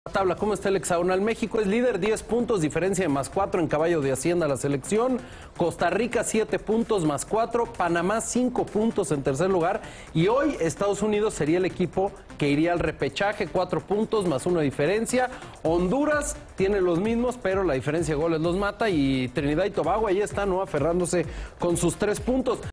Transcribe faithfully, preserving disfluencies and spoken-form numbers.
Tabla, ¿cómo está el hexagonal? México es líder, diez puntos, diferencia de más cuatro en caballo de Hacienda la selección. Costa Rica siete puntos más cuatro, Panamá cinco puntos en tercer lugar. Y hoy Estados Unidos sería el equipo que iría al repechaje, cuatro puntos más una diferencia. Honduras tiene los mismos, pero la diferencia de goles los mata. Y Trinidad y Tobago ahí está, ¿no? Aferrándose con sus tres puntos.